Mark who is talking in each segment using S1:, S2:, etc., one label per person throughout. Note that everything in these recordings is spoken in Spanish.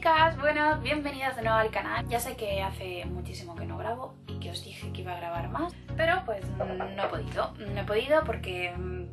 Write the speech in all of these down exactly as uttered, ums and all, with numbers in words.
S1: chicas, bueno, bienvenidas de nuevo al canal. Ya sé que hace muchísimo que no grabo y que os dije que iba a grabar más, pero pues no he podido, no he podido porque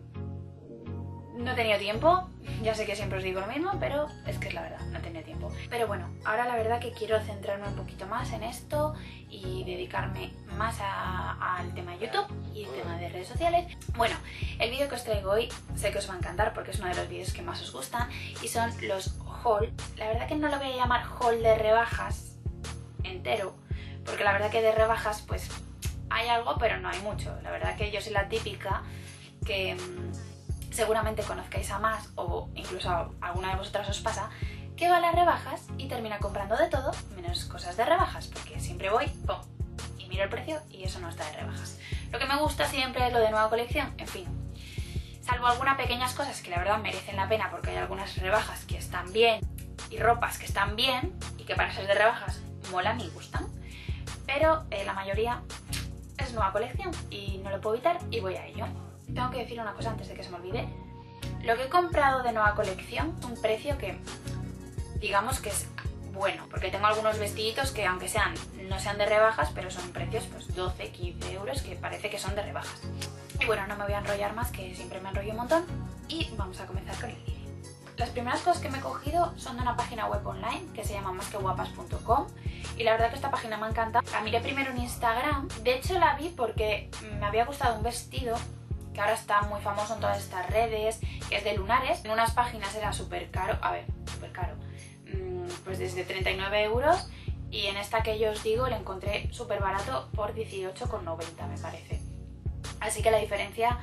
S1: no he tenido tiempo. Ya sé que siempre os digo lo mismo, pero es que es la verdad, no he tenido tiempo. Pero bueno, ahora la verdad que quiero centrarme un poquito más en esto y dedicarme más a, al tema de YouTube y el tema de redes sociales. Bueno, el vídeo que os traigo hoy sé que os va a encantar porque es uno de los vídeos que más os gustan y son los haul. La verdad que no lo voy a llamar haul de rebajas entero, porque la verdad que de rebajas pues hay algo pero no hay mucho. La verdad que yo soy la típica que mmm, seguramente conozcáis a más, o incluso a alguna de vosotras os pasa, que va a las rebajas y termina comprando de todo menos cosas de rebajas, porque siempre voy, pum, y miro el precio y eso no está de rebajas. Lo que me gusta siempre es lo de nueva colección, en fin. Salvo algunas pequeñas cosas que la verdad merecen la pena porque hay algunas rebajas que están bien y ropas que están bien y que para ser de rebajas molan y gustan, pero eh, la mayoría es nueva colección y no lo puedo evitar y voy a ello. Tengo que decir una cosa antes de que se me olvide. Lo que he comprado de nueva colección es un precio que digamos que es bueno, porque tengo algunos vestiditos que aunque sean no sean de rebajas, pero son precios pues doce, quince euros que parece que son de rebajas. Y bueno, no me voy a enrollar más, que siempre me enrollo un montón, y vamos a comenzar con el vídeo. Las primeras cosas que me he cogido son de una página web online que se llama más que guapas punto com y la verdad que esta página me encanta. La miré primero en Instagram, de hecho la vi porque me había gustado un vestido que ahora está muy famoso en todas estas redes, que es de lunares. En unas páginas era súper caro, a ver, súper caro, pues desde treinta y nueve euros, y en esta que yo os digo le encontré súper barato por dieciocho con noventa me parece. Así que la diferencia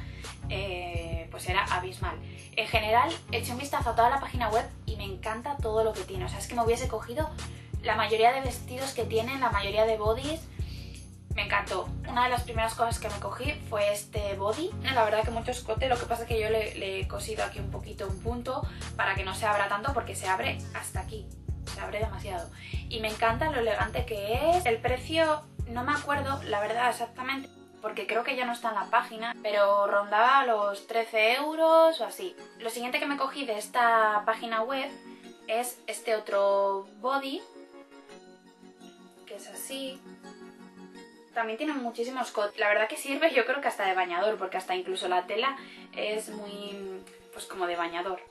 S1: eh, pues era abismal. En general eché un vistazo a toda la página web y me encanta todo lo que tiene. O sea, es que me hubiese cogido la mayoría de vestidos que tienen, la mayoría de bodies. Me encantó. Una de las primeras cosas que me cogí fue este body. La verdad que mucho escote, lo que pasa es que yo le, le he cosido aquí un poquito un punto para que no se abra tanto porque se abre hasta aquí. Se abre demasiado. Y me encanta lo elegante que es. El precio no me acuerdo, la verdad, exactamente, porque creo que ya no está en la página, pero rondaba los trece euros o así. Lo siguiente que me cogí de esta página web es este otro body, que es así. También tiene muchísimo escote. La verdad que sirve, yo creo que hasta de bañador, porque hasta incluso la tela es muy, pues como de bañador.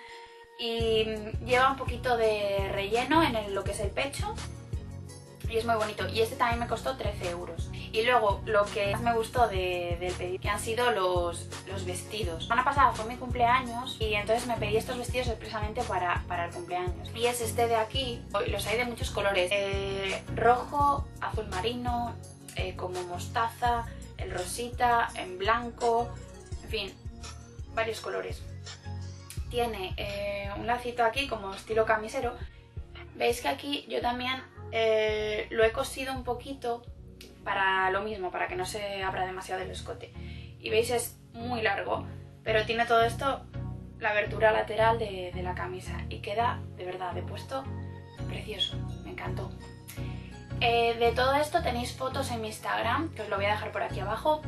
S1: Y lleva un poquito de relleno en el, lo que es el pecho, y es muy bonito. Y este también me costó trece euros. Y luego lo que más me gustó de, del pedido que han sido los, los vestidos. La semana pasada fue mi cumpleaños y entonces me pedí estos vestidos expresamente para, para el cumpleaños. Y es este de aquí, los hay de muchos colores, eh, rojo, azul marino, eh, como mostaza, el rosita, en blanco, en fin, varios colores. Tiene eh, un lacito aquí como estilo camisero. Veis que aquí yo también eh, lo he cosido un poquito para lo mismo, para que no se abra demasiado el escote. Y veis, es muy largo, pero tiene todo esto, la abertura lateral de, de la camisa, y queda de verdad de puesto precioso, me encantó. Eh, de todo esto tenéis fotos en mi Instagram, que os lo voy a dejar por aquí abajo,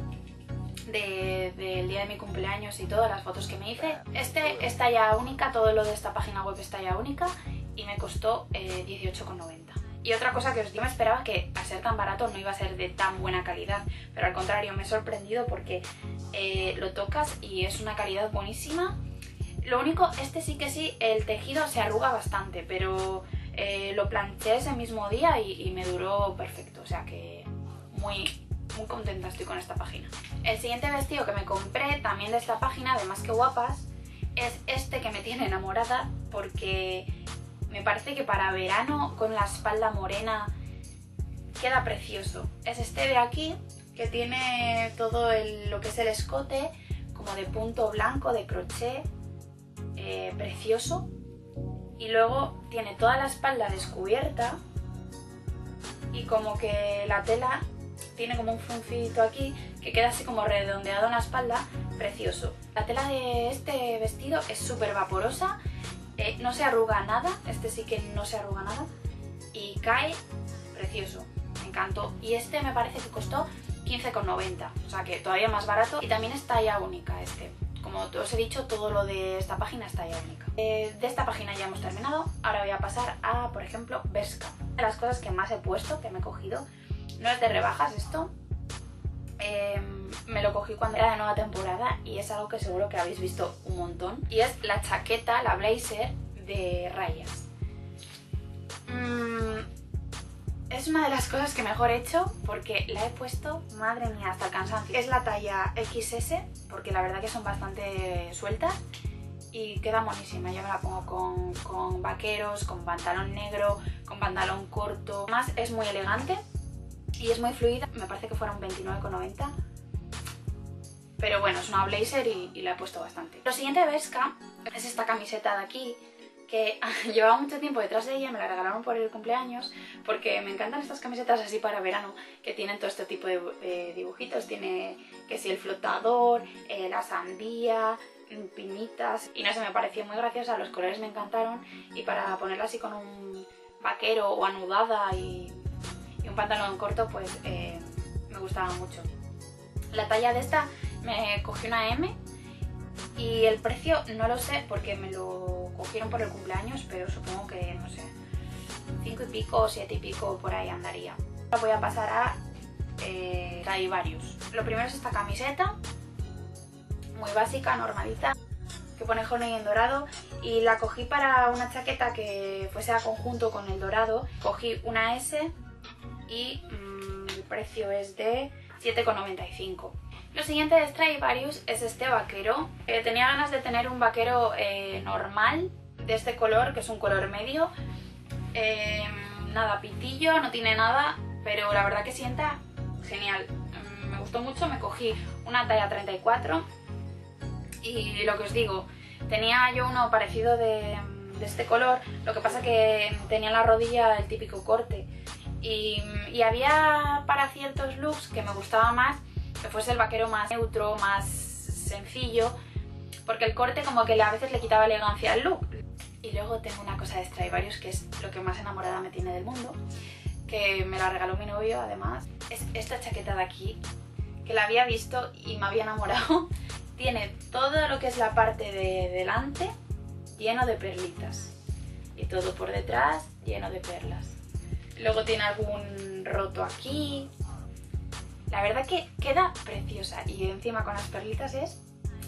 S1: del de, día de mi cumpleaños y todas las fotos que me hice. Este es talla única, todo lo de esta página web es talla única y me costó eh, dieciocho con noventa. Y otra cosa que os digo, me esperaba que al ser tan barato no iba a ser de tan buena calidad, pero al contrario me he sorprendido porque eh, lo tocas y es una calidad buenísima. Lo único, este sí que sí, el tejido se arruga bastante, pero eh, lo planché ese mismo día y, y me duró perfecto, o sea que muy... muy contenta estoy con esta página. El siguiente vestido que me compré también de esta página, de Más que Guapas, es este que me tiene enamorada porque me parece que para verano con la espalda morena queda precioso. Es este de aquí, que tiene todo el, lo que es el escote como de punto blanco, de crochet, eh, precioso, y luego tiene toda la espalda descubierta y como que la tela tiene como un fruncito aquí que queda así como redondeado en la espalda, precioso. La tela de este vestido es súper vaporosa, eh, no se arruga nada, este sí que no se arruga nada y cae precioso, me encantó. Y este me parece que costó quince con noventa, o sea que todavía más barato, y también es talla única este. como os he dicho, todo lo de esta página es talla única. Eh, de esta página ya hemos terminado, ahora voy a pasar a, por ejemplo, Bershka. Una de las cosas que más he puesto, que me he cogido, no es de rebajas esto, eh, me lo cogí cuando era de nueva temporada y es algo que seguro que habéis visto un montón, y es la chaqueta, la blazer de rayas. Mm, es una de las cosas que mejor he hecho porque la he puesto, madre mía, hasta el cansancio. Es la talla equis ese, porque la verdad que son bastante sueltas y queda monísima. Yo me la pongo con, con vaqueros, con pantalón negro, con pantalón corto. Además es muy elegante y es muy fluida. Me parece que fueron veintinueve con noventa. Pero bueno, es una blazer y, y la he puesto bastante. Lo siguiente de Bershka es esta camiseta de aquí, que llevaba mucho tiempo detrás de ella, me la regalaron por el cumpleaños, porque me encantan estas camisetas así para verano, que tienen todo este tipo de, de dibujitos. Tiene que si el flotador, eh, la sandía, pinitas, y no sé, me pareció muy graciosa, los colores me encantaron, y para ponerla así con un vaquero o anudada y, y un pantalón corto, pues eh, me gustaba mucho. La talla de esta me cogí una eme y el precio no lo sé porque me lo cogieron por el cumpleaños, pero supongo que, no sé, cinco y pico o siete y pico por ahí andaría. Ahora voy a pasar a eh, Stradivarius. Lo primero es esta camiseta, muy básica, normalita, que pone honey en dorado, y la cogí para una chaqueta que fuese a conjunto con el dorado. Cogí una ese y mmm, el precio es de siete con noventa y cinco. Lo siguiente de Stradivarius es este vaquero. Eh, tenía ganas de tener un vaquero eh, normal, de este color, que es un color medio. Eh, nada pitillo, no tiene nada, pero la verdad que sienta genial. Mm, me gustó mucho, me cogí una talla treinta y cuatro. Y lo que os digo, tenía yo uno parecido de, de este color, lo que pasa que tenía en la rodilla el típico corte. Y, y había para ciertos looks que me gustaba más que fuese el vaquero más neutro, más sencillo, porque el corte como que a veces le quitaba elegancia al look. Y luego tengo una cosa de Stradivarius que es lo que más enamorada me tiene del mundo, que me la regaló mi novio además. Es esta chaqueta de aquí, que la había visto y me había enamorado. Tiene todo lo que es la parte de delante lleno de perlitas y todo por detrás lleno de perlas. Luego tiene algún roto aquí. La verdad que queda preciosa y encima con las perlitas es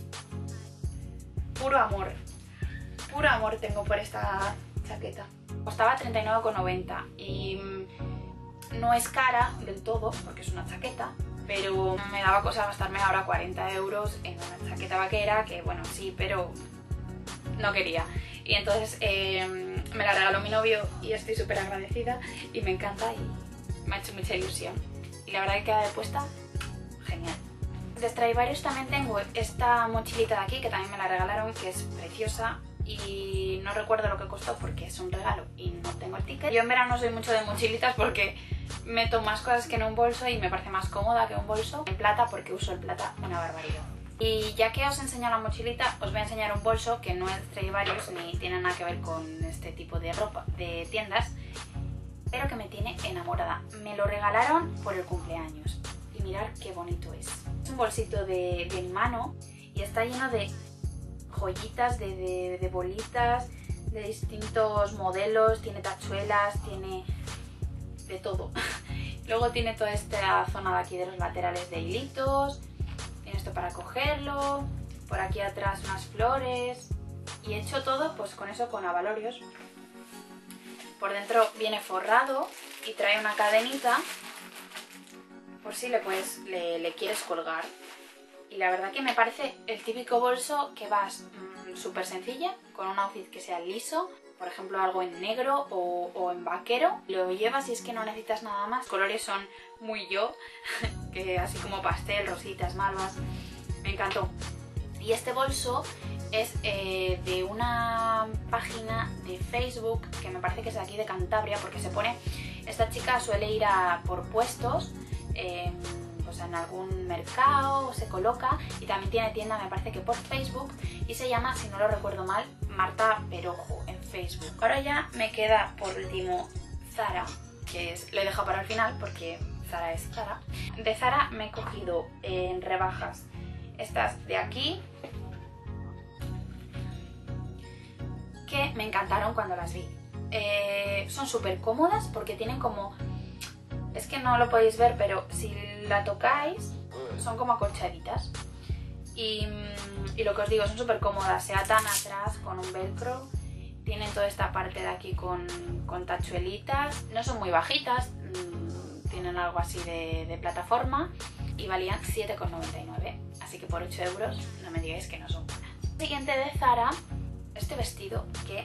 S1: puro amor. Puro amor tengo por esta chaqueta. Costaba treinta y nueve con noventa y no es cara del todo porque es una chaqueta, pero me daba cosa gastarme ahora cuarenta euros en una chaqueta vaquera, que bueno, sí, pero no quería. Y entonces eh, me la regaló mi novio y estoy súper agradecida y me encanta y me ha hecho mucha ilusión. Y la verdad que queda de puesta genial. De Stradivarius también tengo esta mochilita de aquí, que también me la regalaron, que es preciosa y no recuerdo lo que costó porque es un regalo y no tengo el ticket. Yo en verano soy mucho de mochilitas porque meto más cosas que en un bolso y me parece más cómoda que un bolso. En plata porque uso el plata una barbaridad. Y ya que os he enseñado la mochilita, os voy a enseñar un bolso que no es Stradivarius ni tiene nada que ver con este tipo de ropa, de tiendas, pero que me tiene enamorada. Me lo regalaron por el cumpleaños y mirad qué bonito es. Es un bolsito de, de mano y está lleno de joyitas, de, de, de bolitas, de distintos modelos, tiene tachuelas, tiene de todo. Luego tiene toda esta zona de aquí de los laterales de hilitos, tiene esto para cogerlo, por aquí atrás unas flores y he hecho todo pues con eso, con abalorios. Por dentro viene forrado y trae una cadenita por si le, puedes, le, le quieres colgar. Y la verdad que me parece el típico bolso que vas mmm, súper sencilla, con un outfit que sea liso, por ejemplo algo en negro o, o en vaquero. Lo llevas y es que no necesitas nada más. Los colores son muy yo, que así como pastel, rositas, malvas. Me encantó. Y este bolso es eh, de una página de Facebook que me parece que es de aquí de Cantabria, porque se pone, esta chica suele ir a por puestos eh, pues en algún mercado, se coloca y también tiene tienda, me parece que por Facebook, y se llama, si no lo recuerdo mal, Marta Perojo en Facebook. Ahora ya me queda por último Zara, que es, lo he dejado para el final porque Zara es Zara. De Zara me he cogido en rebajas estas de aquí, me encantaron cuando las vi. Eh, son súper cómodas porque tienen como... Es que no lo podéis ver, pero si la tocáis, son como acolchaditas. Y, y lo que os digo, son súper cómodas, se atan atrás con un velcro. Tienen toda esta parte de aquí con, con tachuelitas. No son muy bajitas, tienen algo así de, de plataforma. Y valían siete con noventa y nueve. Así que por ocho euros no me digáis que no son buenas. Siguiente de Zara, este vestido que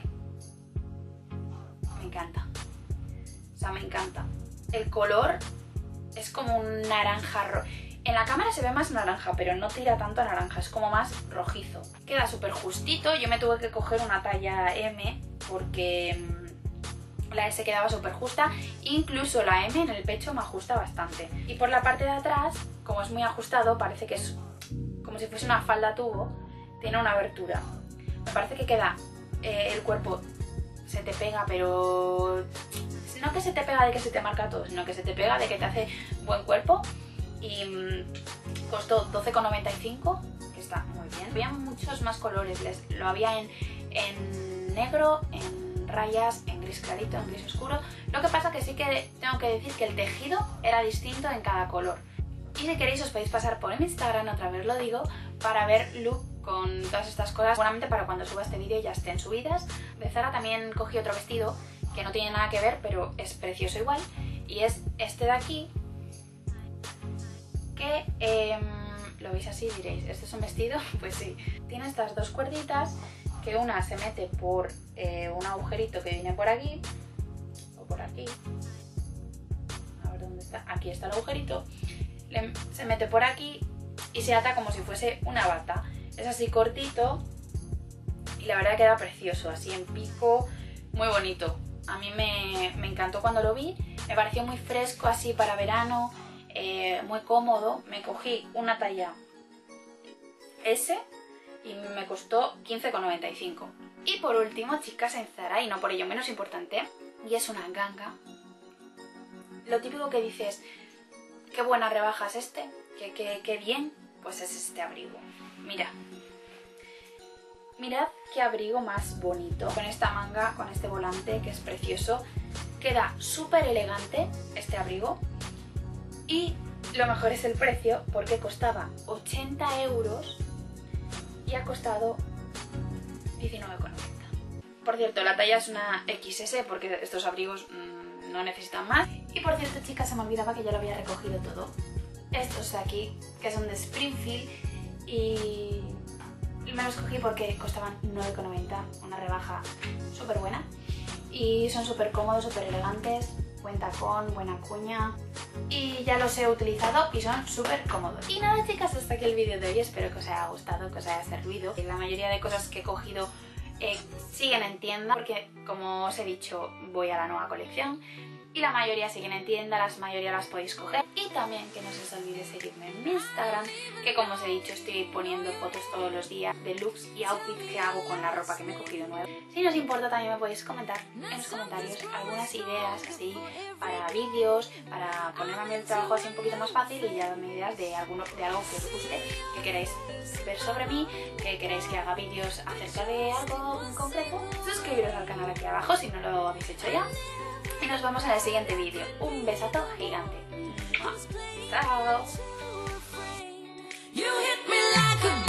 S1: me encanta. O sea, me encanta. El color es como un naranja rojo. En la cámara se ve más naranja, pero no tira tanto a naranja, es como más rojizo. Queda súper justito, yo me tuve que coger una talla eme porque la ese quedaba súper justa. Incluso la eme en el pecho me ajusta bastante. Y por la parte de atrás, como es muy ajustado, parece que es como si fuese una falda tubo, tiene una abertura. Me parece que queda eh, el cuerpo, se te pega, pero... No que se te pega de que se te marca todo, sino que se te pega de que te hace buen cuerpo. Y mmm, costó doce con noventa y cinco, que está muy bien. Había muchos más colores, Les, lo había en, en negro, en rayas, en gris clarito, en gris oscuro. Lo que pasa que sí que tengo que decir que el tejido era distinto en cada color. Y si queréis os podéis pasar por mi Instagram, otra vez lo digo, para ver look con todas estas cosas. Seguramente para cuando suba este vídeo ya estén subidas. De Zara también cogí otro vestido que no tiene nada que ver, pero es precioso igual. Y es este de aquí, que eh, lo veis así, diréis, ¿esto es un vestido? Pues sí. Tiene estas dos cuerditas, que una se mete por eh, un agujerito que viene por aquí, o por aquí. A ver dónde está. Aquí está el agujerito. Le, se mete por aquí y se ata como si fuese una bata. Es así cortito y la verdad queda precioso, así en pico, muy bonito. A mí me, me encantó cuando lo vi, me pareció muy fresco así para verano, eh, muy cómodo. Me cogí una talla ese y me costó quince con noventa y cinco. Y por último, chicas, en Zara, y no por ello menos importante, y es una ganga. Lo típico que dices, qué buena rebaja es este, qué, qué, qué bien, pues es este abrigo. Mira. Mirad qué abrigo más bonito, con esta manga, con este volante que es precioso. Queda súper elegante este abrigo y lo mejor es el precio porque costaba ochenta euros y ha costado diecinueve con noventa. Por cierto, la talla es una equis ese porque estos abrigos mmm, no necesitan más. Y por cierto, chicas, se me olvidaba que ya lo había recogido todo. Estos de aquí, que son de Springfield y... me los cogí porque costaban nueve con noventa, una rebaja súper buena. Y son súper cómodos, súper elegantes, buen tacón, buena cuña. Y ya los he utilizado y son súper cómodos. Y nada, chicas, hasta aquí el vídeo de hoy. Espero que os haya gustado, que os haya servido. La mayoría de cosas que he cogido eh, siguen en tienda porque, como os he dicho, voy a la nueva colección. Y la mayoría siguen en tienda, las mayoría las podéis coger. Y también que no se os olvide seguirme en mi Instagram, que como os he dicho estoy poniendo fotos todos los días de looks y outfits que hago con la ropa que me he cogido nueva. Si no os importa también me podéis comentar en los comentarios algunas ideas así para vídeos, para ponerme a mí el trabajo así un poquito más fácil y ya darme ideas de, alguno, de algo que os guste, que queráis ver sobre mí, que queréis que haga vídeos acerca de algo en concreto. Suscribiros al canal aquí abajo si no lo habéis hecho ya. Y nos vemos en el siguiente vídeo. Un besazo gigante. Chao.